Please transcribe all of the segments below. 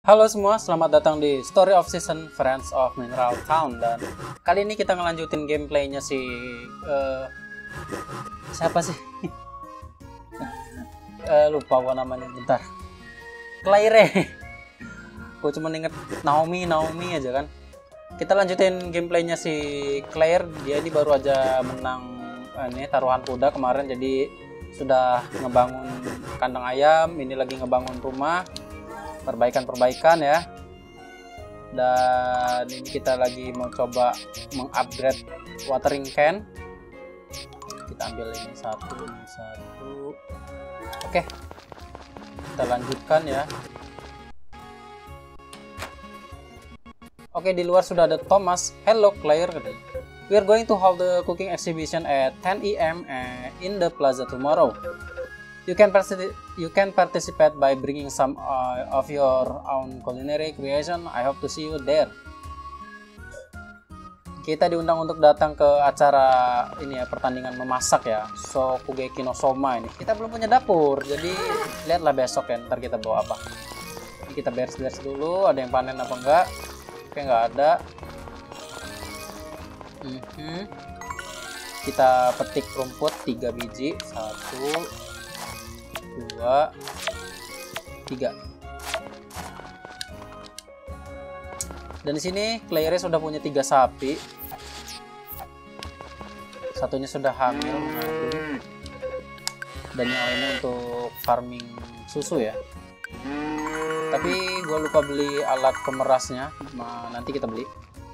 Halo semua, selamat datang di Story of Season Friends of Mineral Town. Dan kali ini kita ngelanjutin gameplaynya si siapa sih? Lupa gua namanya, bentar. Claire. Gua cuma inget Naomi aja kan. Kita lanjutin gameplaynya si Claire. Dia ini baru aja menang ini taruhan kuda kemarin, jadi sudah ngebangun kandang ayam. Ini lagi ngebangun rumah, perbaikan ya. Dan ini kita lagi mau coba mengupgrade watering can. Kita ambil ini satu. Oke, kita lanjutkan ya. Oke, di luar sudah ada Thomas. Hello Claire, katanya. We are going to hold the cooking exhibition at 10 AM in the plaza tomorrow. You can participate by bringing some of your own culinary creation. I hope to see you there. Kita diundang untuk datang ke acara ini ya, pertandingan memasak ya, Shokugeki no Soma ini. Kita belum punya dapur, jadi lihatlah besok ya, ntar kita bawa apa. Ini kita beres-beres dulu, ada yang panen apa enggak? Oke, nggak ada. Kita petik rumput 3 biji, 1, 2, 3. Dan di sini Claire sudah punya 3 sapi. Satunya sudah hamil mengandung. Dan yang lainnya untuk farming susu ya. Tapi gue lupa beli alat pemerasnya. Nanti kita beli.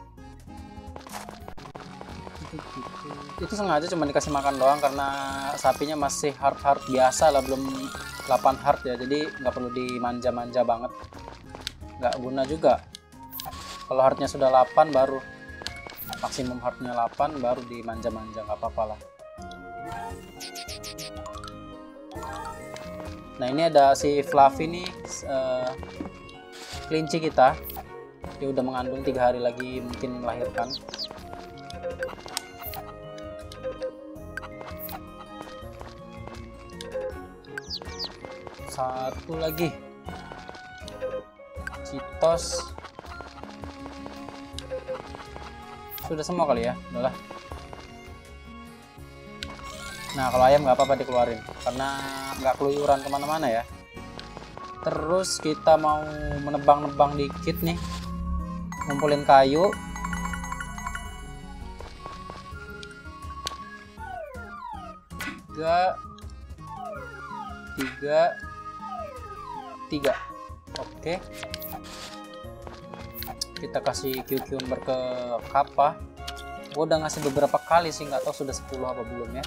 Itu sengaja cuma dikasih makan doang karena sapinya masih hard biasa lah, belum 8 hard ya, jadi nggak perlu dimanja-manja banget, nggak guna juga. Kalau hardnya sudah 8 baru maksimum, hardnya 8 baru dimanja-manja, nggak apa-apa lah. Nah, ini ada si Fluffy nih, kelinci kita. Dia udah mengandung 3 hari lagi mungkin melahirkan. Satu lagi Citos. Sudah semua kali ya, udahlah. Nah, kalau ayam nggak apa-apa dikeluarin karena nggak keluyuran kemana-mana ya. Terus kita mau menebang-nebang dikit nih, ngumpulin kayu. Tiga. Oke. Kita kasih cucumber ke Kappa. Gue udah ngasih beberapa kali sih, nggak tahu sudah 10 apa belum ya.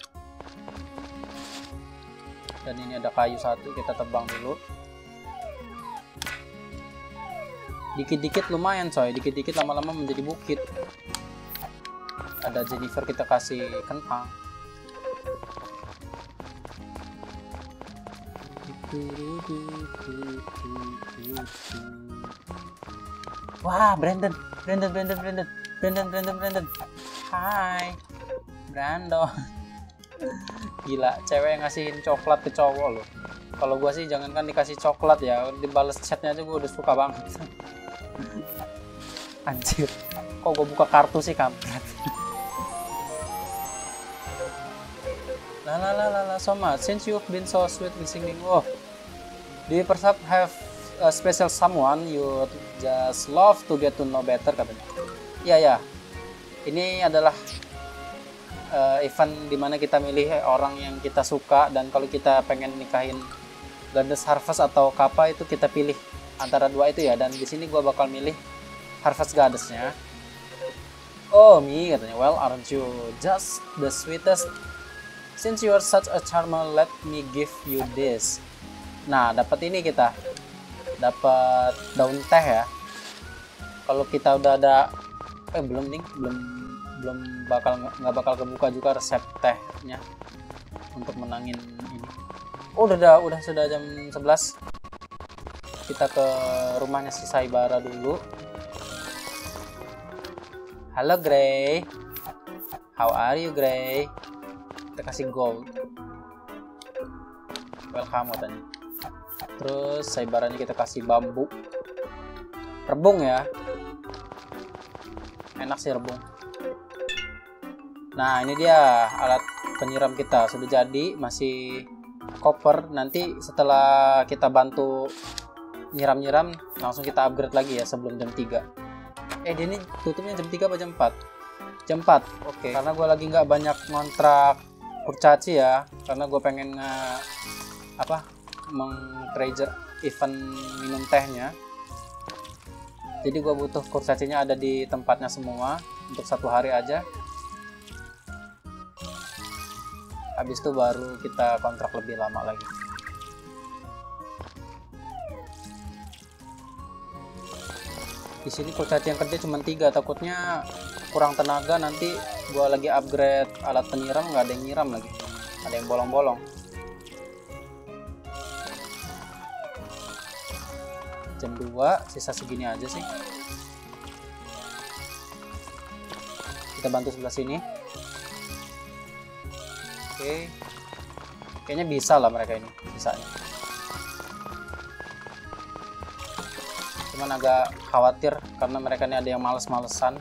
Dan ini ada kayu 1, kita tebang dulu. Dikit-dikit lumayan coy, dikit-dikit lama-lama menjadi bukit. Ada Jennifer, kita kasih kentang. Wah, Brandon. Hai, Brandon. Gila, cewek yang ngasihin coklat ke cowok loh. Kalau gua sih jangankan dikasih coklat ya, dibales chatnya aja gua udah suka banget. Anjir, kok gua buka kartu sih kampret. La so much. Since you've been so sweet with singing, oh, do you perhaps have a special someone you just love to get to know better, katanya. Ya. Ini adalah event dimana kita milih orang yang kita suka, dan kalau kita pengen nikahin Goddess Harvest atau Kappa itu kita pilih antara 2 itu ya. Dan di sini gua bakal milih Harvest Goddess-nya. Oh, me, katanya. Well, aren't you just the sweetest? Since you are such a charmer, let me give you this. Nah, dapat ini, kita dapat daun teh ya. Kalau kita udah ada belum nggak bakal kebuka juga resep tehnya untuk menangin ini. Oh, sudah jam 11. Kita ke rumahnya si Saibara dulu. Halo Gray, how are you Gray? Kita kasih gold. Welcome, katanya. Terus Saibaranya kita kasih bambu. Rebung ya. Enak sih rebung. Nah, ini dia alat penyiram kita sudah jadi, masih koper. Nanti setelah kita bantu nyiram-nyiram langsung kita upgrade lagi ya sebelum jam 3. Dia ini tutupnya jam 3 apa jam 4? Jam 4. Oke. Karena gue lagi nggak banyak ngontrak kurcaci ya, karena gue pengen meng-treasure event minum tehnya. Jadi gue butuh kurcacinya ada di tempatnya semua untuk 1 hari aja. Habis itu baru kita kontrak lebih lama lagi. Di sini kurcaci yang kerja cuma 3, takutnya kurang tenaga, nanti gue lagi upgrade alat penyiram nggak ada yang nyiram lagi, ada yang bolong-bolong. Jam 2, sisa segini aja sih. Kita bantu sebelah sini. Oke. Kayaknya bisa lah mereka ini, sisanya. Cuman agak khawatir karena mereka ini ada yang males-malesan.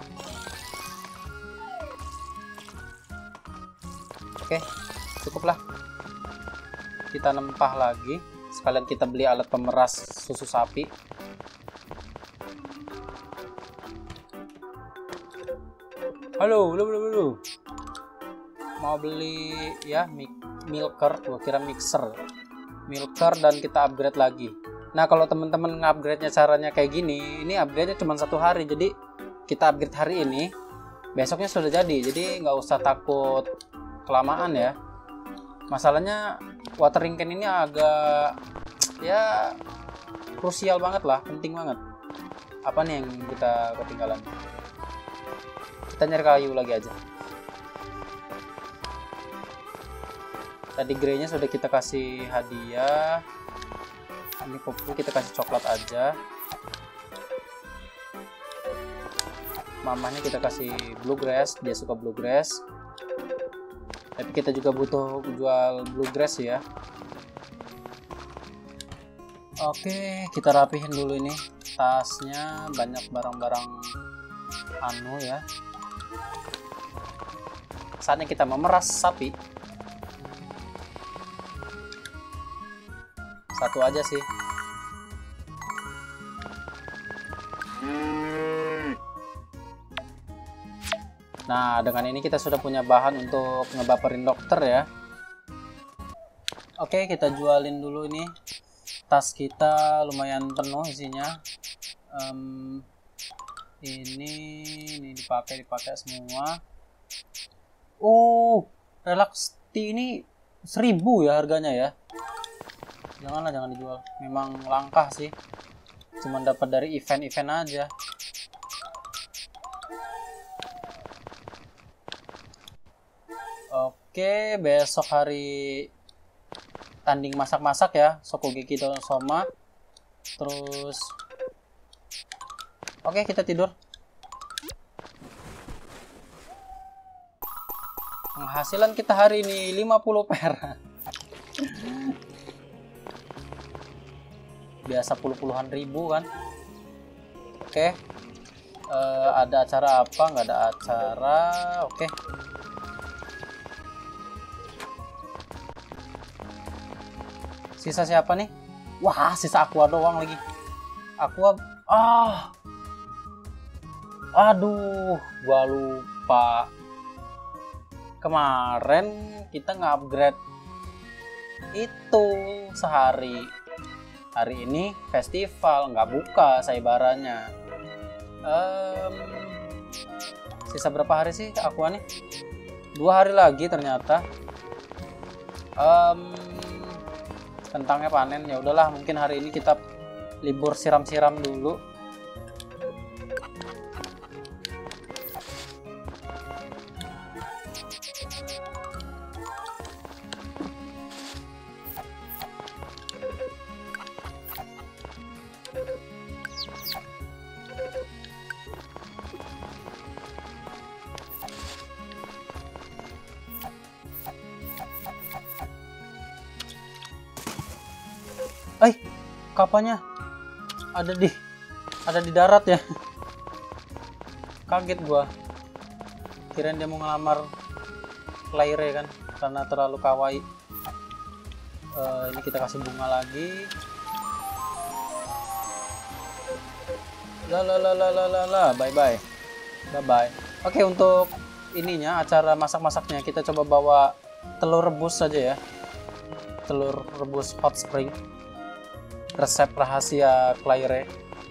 Oke, cukuplah. Kita nempah lagi. Sekalian kita beli alat pemeras susu sapi. Halo. Mau beli ya milker, gua kira mixer. Milker dan kita upgrade lagi. Nah, kalau teman-teman nge-upgrade-nya caranya kayak gini, ini upgrade-nya cuma 1 hari. Jadi kita upgrade hari ini, besoknya sudah jadi. Jadi nggak usah takut kelamaan ya. Masalahnya watering can ini agak ya krusial banget lah, penting banget. Apa nih yang kita ketinggalan? Kita nyari kayu lagi aja. Tadi grey-nya sudah kita kasih hadiah. Ini Popu kita kasih coklat aja. Mamahnya kita kasih bluegrass, dia suka bluegrass. Tapi kita juga butuh jual bluegrass ya. Oke, kita rapihin dulu ini tasnya, banyak barang-barang anu ya. Saatnya kita memeras sapi. 1 aja sih. Nah, dengan ini kita sudah punya bahan untuk ngebaperin dokter ya. Oke, kita jualin dulu ini. Tas kita lumayan penuh isinya. Ini dipakai semua. Relax tea ini 1000 ya harganya ya. Jangan dijual, memang langka sih, cuman dapat dari event-event aja. Oke, besok hari tanding masak-masak ya, Shokugeki no Soma. Terus oke, kita tidur. Penghasilan kita hari ini 50 perak. Biasa puluhan ribu kan. Oke. Ada acara apa? Nggak ada acara. Oke. Sisa siapa nih? Wah, sisa Aqua doang lagi. Aqua. Aduh, gua lupa. Kemarin kita nge-upgrade itu sehari. Hari ini festival, nggak buka saybarannya. Sisa berapa hari sih Aqua nih? 2 hari lagi ternyata. Kentangnya panen, ya udahlah, mungkin hari ini kita libur siram-siram dulu. Kapanya ada di Ada di darat ya. Kaget gua. Kirain dia mau ngelamar Claire kan, karena terlalu kawaii. Ini kita kasih bunga lagi. Bye bye. Oke, untuk ininya acara masak-masaknya kita coba bawa telur rebus saja ya. Telur rebus hot spring. Resep rahasia Claire.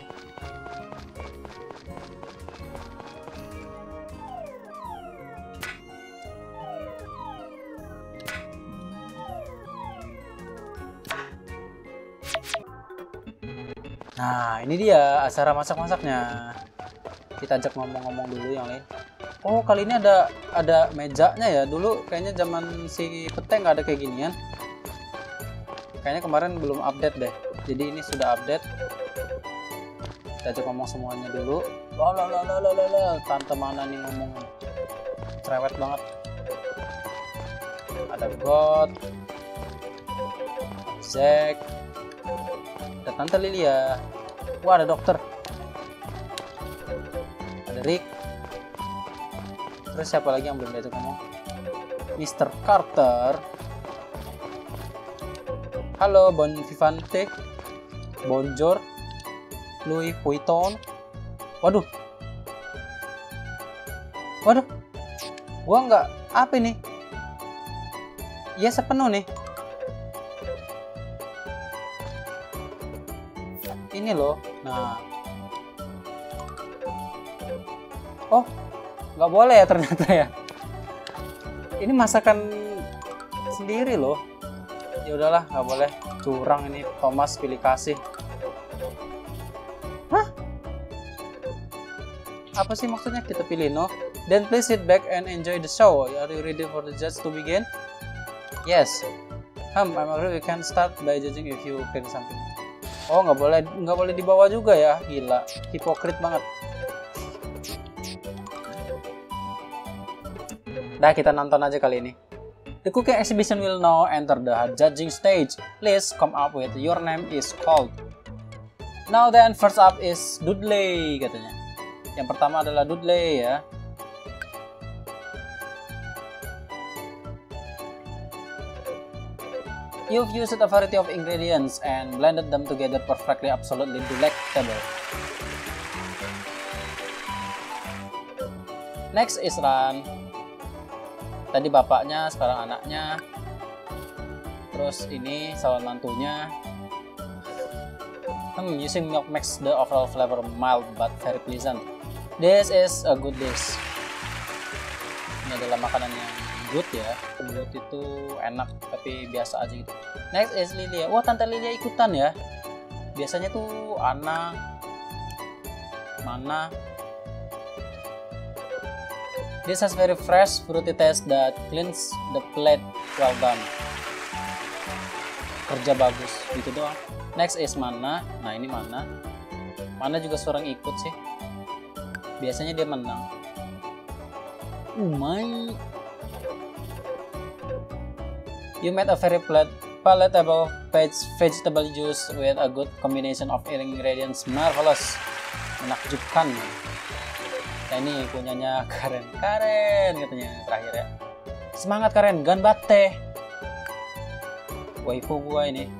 Nah, ini dia acara masak-masaknya. Kita ajak ngomong-ngomong dulu yang lain. Oh, kali ini ada mejanya ya. Dulu kayaknya zaman si Pete nggak ada kayak ginian. Kayaknya kemarin belum update deh. Jadi ini sudah update. Kita ajak ngomong semuanya dulu. Tante mana nih ngomong? Cerewet banget. Ada God, Zack, ada Tante Lilia. Wah, ada dokter. Ada Rick. Terus siapa lagi yang belum diajak ngomong? Mr. Carter. Halo, Bon Vivante. Bonjour. Louis Vuitton. Waduh. Gua nggak apa ini? Iya, sepenuh nih. Ini loh. Nah. Oh, nggak boleh ya ternyata ya. Ini masakan sendiri loh. Ya udahlah, nggak boleh. Curang ini, Thomas pilih kasih. Hah? Apa sih maksudnya kita pilih no? Then please sit back and enjoy the show. Are you ready for the judge to begin? Yes. I'm agree we can start by judging if you can something. Oh, nggak boleh dibawa juga ya. Gila, hipokrit banget. Nah, kita nonton aja kali ini. The cooking exhibition will now enter the judging stage. Please come up with your name is called. Now then, first up is Dudley katanya. Yang pertama adalah Dudley ya. You've used a variety of ingredients and blended them together perfectly, absolutely delectable. Next is Ran. Tadi bapaknya, sekarang anaknya. Terus ini calon mantunya. Using milk makes the overall flavor mild but very pleasant. This is a good dish. Ini adalah makanan yang good ya. Good itu enak tapi biasa aja gitu. Next is Lilia. Wah, Tante Lilia ikutan ya. Biasanya tuh Ana, Mana. This has very fresh, fruity taste that cleans the plate. Well done. Kerja bagus, gitu doang. Next is Mana. Nah, ini Mana. Mana juga seorang ikut sih. Biasanya dia menang. My. You made a very palatable vegetable juice with a good combination of ingredients. Marvelous. Menakjubkan. Nah, ini punyanya Karen katanya terakhir ya. Semangat Karen, ganbatte. Waifu gua ini.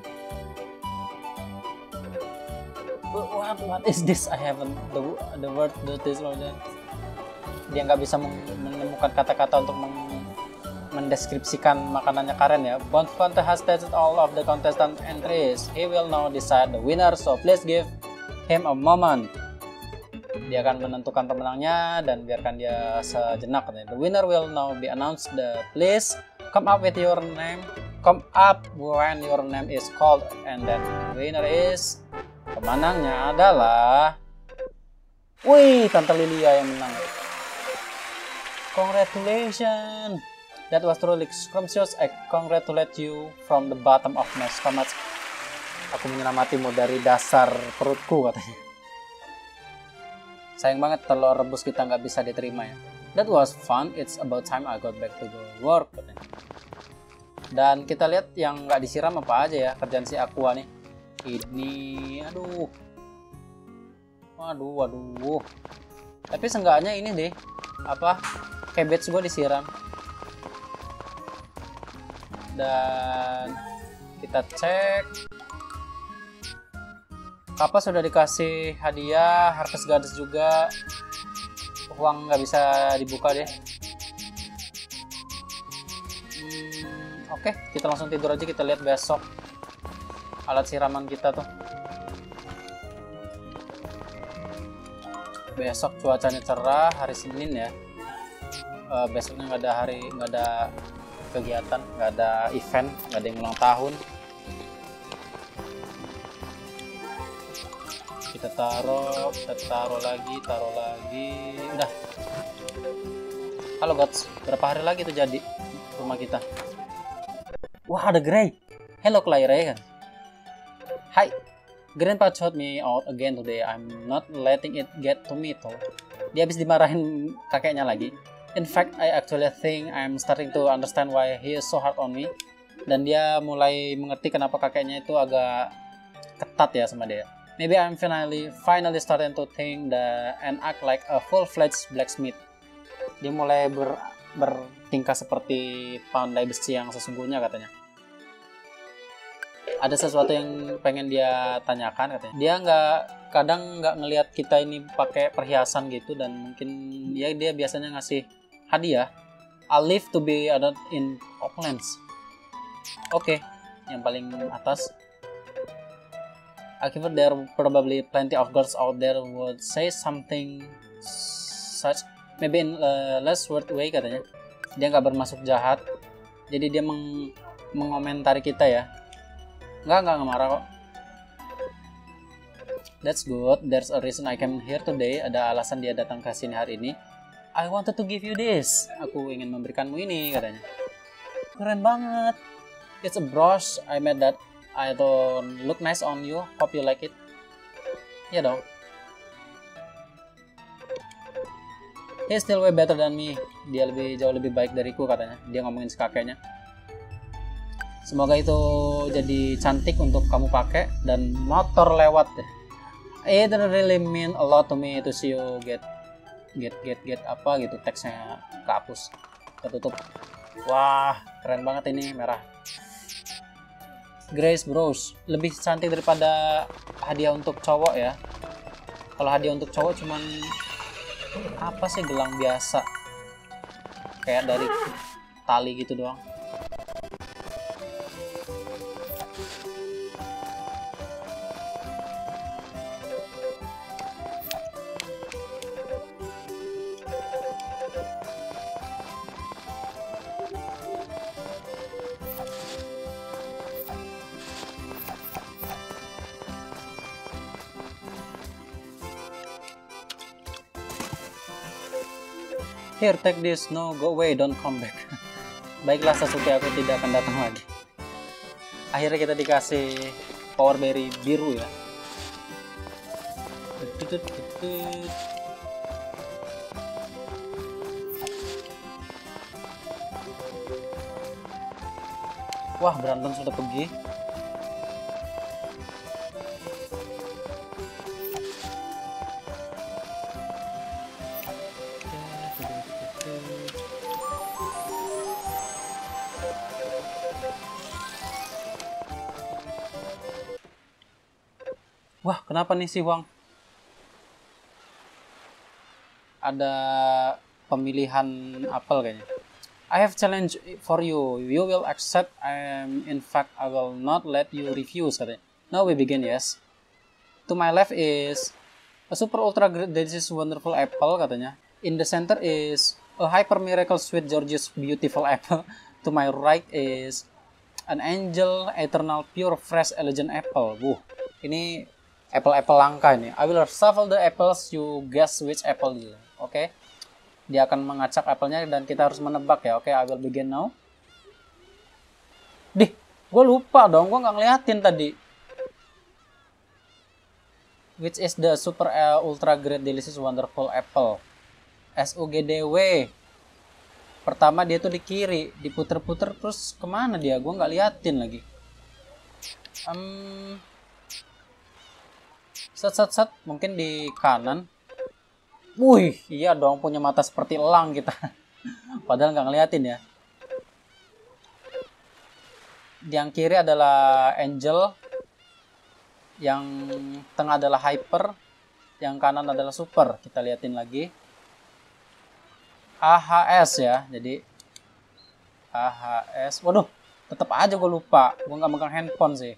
What is this? I haven't the word do this or that. Dia nggak bisa menemukan kata-kata untuk mendeskripsikan makanannya Karen ya. Bonfante has tested all of the contestant entries. He will now decide the winner, so please give him a moment. Dia akan menentukan pemenangnya dan biarkan dia sejenak. The winner will now be announced. Please come up with your name. Come up when your name is called, and then the winner is. Pemenangnya adalah. Wih, Tante Lilia yang menang. Congratulations. That was truly scrumptious. I congratulate you from the bottom of my stomach. Aku menyelamatimu dari dasar perutku katanya. Sayang banget telur rebus kita nggak bisa diterima ya. That was fun. It's about time I got back to the work katanya. Dan kita lihat yang nggak disiram apa aja ya kerjaan si Aqua nih. Ini, aduh. Waduh, waduh. Tapi seenggaknya ini deh, apa, cabbage gue disiram. Dan kita cek. Kapas sudah dikasih hadiah, Harvest Goddess juga. Uang nggak bisa dibuka deh. Oke, kita langsung tidur aja, kita lihat besok alat siraman kita tuh. Besok cuacanya cerah, hari Senin ya. Besoknya nggak ada kegiatan, nggak ada event, nggak ada yang ulang tahun. Kita taruh lagi. Udah. Halo gods, berapa hari lagi tuh jadi rumah kita? Wah, ada Grey. Hello Claire kan. Hi. Grandpa showed me out again today. I'm not letting it get to me though. Dia habis dimarahin kakeknya lagi. In fact, I actually think I'm starting to understand why he is so hard on me. Dan dia mulai mengerti kenapa kakeknya itu agak ketat ya sama dia. Maybe I'm finally starting to think and act like a full-fledged blacksmith. Dia mulai bertingkah seperti pandai besi yang sesungguhnya katanya. Ada sesuatu yang pengen dia tanyakan katanya. Dia kadang nggak ngelihat kita ini pakai perhiasan gitu, dan mungkin ya dia biasanya ngasih hadiah. I live to be adored in Oaklands. Oke, yang paling atas. I think there probably plenty of girls out there would say something such, maybe in less word way katanya. Dia nggak bermaksud jahat, jadi dia mengomentari kita ya. Nggak marah kok. That's good. There's a reason I came here today. Ada alasan dia datang ke sini hari ini. I wanted to give you this. Aku ingin memberikanmu ini katanya. Keren banget. It's a brush. I made that. I don't look nice on you. Hope you like it. Ya dong. He's still way better than me. Dia jauh lebih baik dariku katanya. Dia ngomongin si kakeknya. Semoga itu jadi cantik untuk kamu pakai, dan motor lewat deh. It really mean a lot to me to see you get apa gitu, teksnya kehapus, ketutup. Wah, keren banget ini merah. Grace Bros lebih cantik daripada hadiah untuk cowok ya. Kalau hadiah untuk cowok cuman apa sih, gelang biasa kayak dari tali gitu doang. Here, take this. No, go away, don't come back. Baiklah Sasuke, aku tidak akan datang lagi. Akhirnya kita dikasih power berry biru ya. Wah, berantem sudah pergi. Wah, kenapa nih si Wang? Ada pemilihan apel kayaknya. I have challenge for you. You will accept. In fact, I will not let you refuse katanya. Now we begin, yes. To my left is a super ultra great delicious wonderful apple katanya. In the center is a hyper miracle sweet gorgeous beautiful apple. To my right is an angel eternal pure fresh elegant apple. Ini apple langka ini. I will shuffle the apples, you guess which apple itu. Oke. Dia akan mengacak apelnya dan kita harus menebak ya. Oke, I will begin now. Gue lupa dong, gue nggak ngeliatin tadi. Which is the super ultra great delicious wonderful apple? SUGDW. Pertama dia tuh di kiri, diputer-puter terus kemana dia? Gue nggak liatin lagi. Set set set, mungkin di kanan. Wih, iya dong, punya mata seperti elang kita. Padahal nggak ngeliatin ya. Yang kiri adalah Angel, yang tengah adalah Hyper, yang kanan adalah Super. Kita liatin lagi. AHS ya, jadi AHS. Waduh, tetap aja gue lupa. Gue nggak megang handphone sih.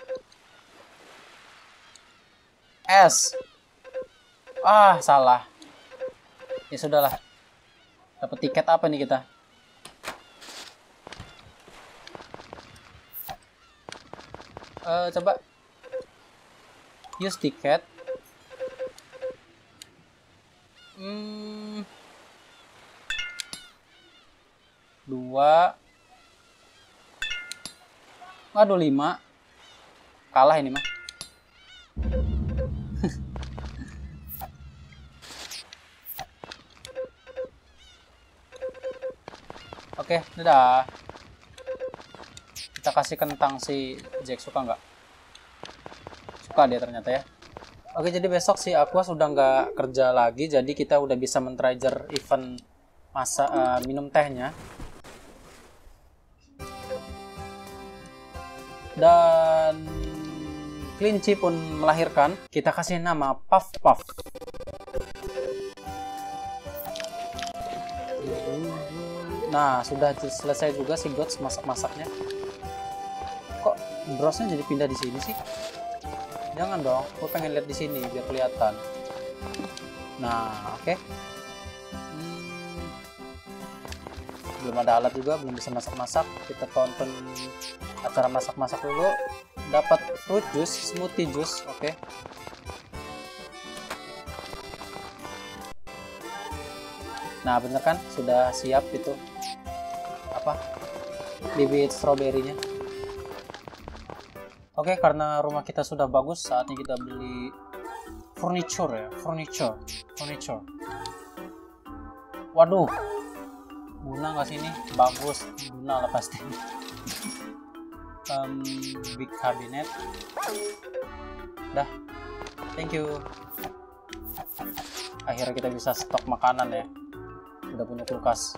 S. Salah. Ya sudahlah. Dapat tiket apa nih kita? Coba use tiket. Dua. Waduh, 5. Kalah ini mah. Oke, dadah. Kita kasih kentang si Jack, suka nggak? Suka dia ternyata ya. Oke, jadi besok si Aqua sudah nggak kerja lagi, jadi kita udah bisa men-trigger event minum tehnya. Dan kelinci pun melahirkan. Kita kasih nama Puff Puff. Nah, sudah selesai juga si Gods masak-masaknya. Kok browsnya jadi pindah di sini sih? Jangan dong, gue pengen lihat di sini biar kelihatan. Nah, oke. Belum ada alat juga, belum bisa masak-masak. Kita tonton acara masak-masak dulu. Dapat fruit juice, smoothie juice, oke. Nah, bener kan? Sudah siap itu. Apa? Bibit stroberinya. Oke, karena rumah kita sudah bagus, saatnya kita beli furniture ya. Furniture. Waduh. Guna nggak sih ini? Bagus. Guna lah pasti. Big cabinet. Dah. Thank you. Akhirnya kita bisa stok makanan ya. Udah punya kulkas.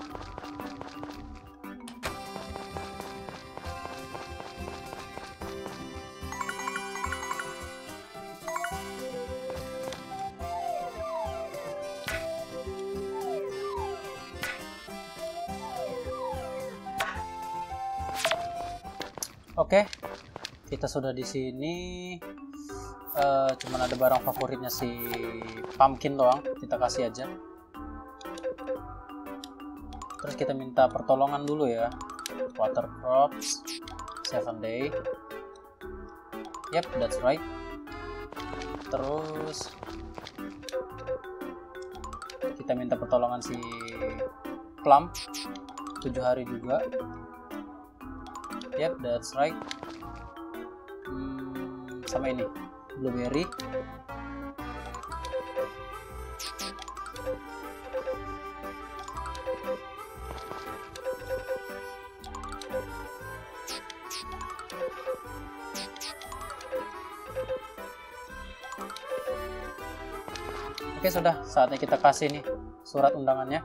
Oke, kita sudah di sini. Cuman ada barang favoritnya si Pumpkin doang, kita kasih aja. Terus kita minta pertolongan dulu ya. Water crops 7 day. Yep, that's right. Terus kita minta pertolongan si Plum 7 hari juga. Yep, that's right. Sama ini blueberry. Oke, sudah saatnya kita kasih nih surat undangannya.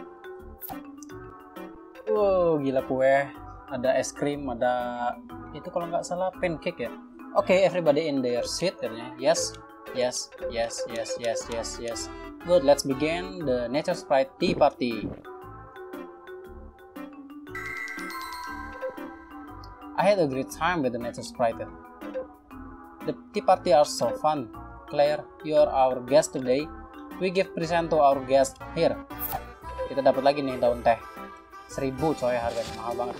Wow, gila kue. Ada es krim, ada itu kalau nggak salah pancake ya. Oke, everybody in their seat katanya. Yes. Good, let's begin the Nature Sprite Tea Party. I had a great time with the Nature Sprite. The tea party are so fun. Claire, you are our guest today. We give present to our guest here. Kita dapat lagi nih daun teh. 1000 coy, harganya mahal banget.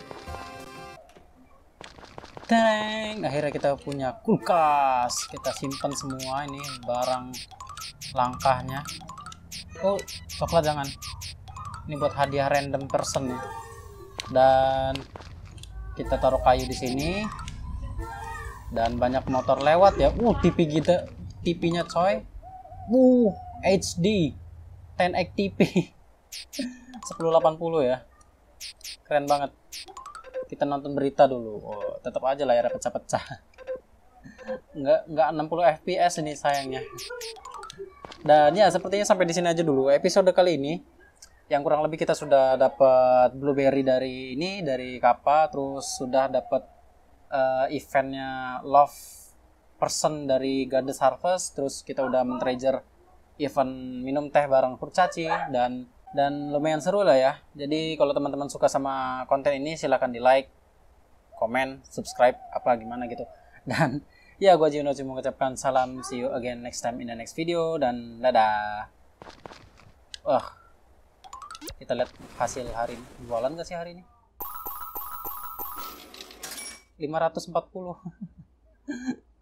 Teng, akhirnya kita punya kulkas. Kita simpan semua ini barang langkahnya. Oh, coklat jangan. Ini buat hadiah random person ya. Dan kita taruh kayu di sini. Dan banyak motor lewat ya. TV kita, TV-nya coy. HD 10x TV 1080 ya. Keren banget. Kita nonton berita dulu. Oh, tetap aja layarnya pecah-pecah. nggak 60 fps ini sayangnya. Dan ya sepertinya sampai di sini aja dulu episode kali ini. Yang kurang lebih kita sudah dapat blueberry dari Kappa, terus sudah dapat eventnya Love Person dari Goddess Harvest, terus kita udah men-treasure event minum teh bareng kurcaci, dan lumayan seru lah ya. Jadi kalau teman-teman suka sama konten ini silahkan di like, komen, subscribe, apa gimana gitu. Dan ya gue Juno cuma mengucapkan salam, see you again next time in the next video, dan dadah. Wah, kita lihat hasil hari ini. Jualan gak sih hari ini? 540.